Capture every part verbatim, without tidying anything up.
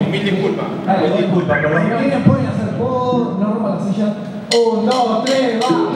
mil disculpas. Dale, Mil disculpas, Si perdón. quieren pueden hacer por, no rompan la silla. Un, dos, tres, va.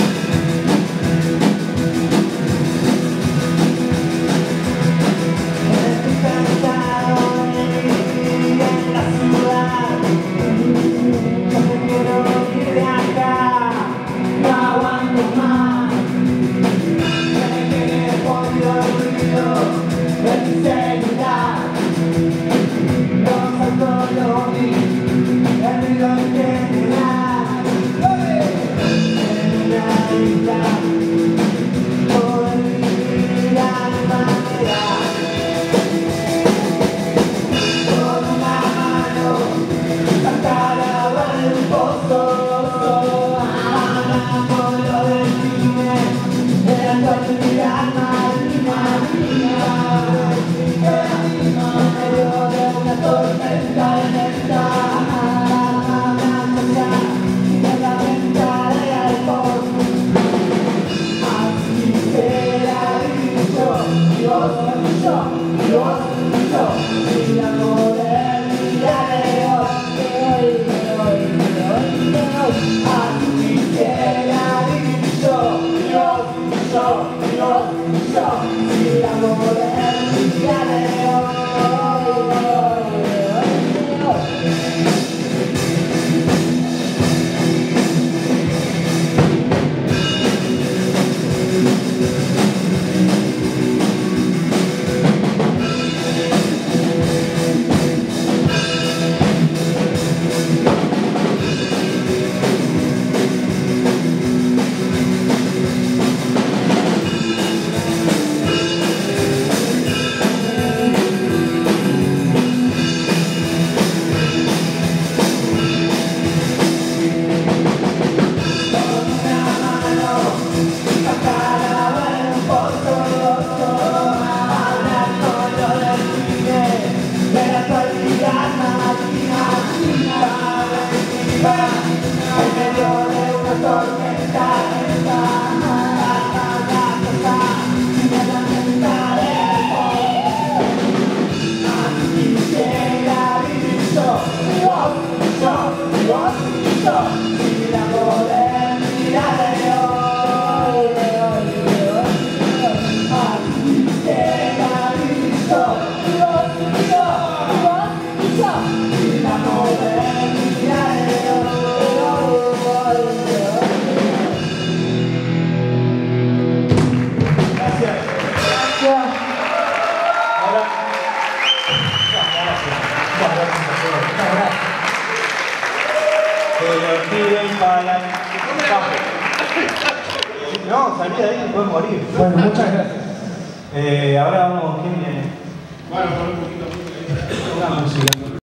No, salí de ahí y puedes morir. Bueno, muchas gracias. Eh, ahora vamos, ¿quién viene? Bueno, por un poquito. Una música.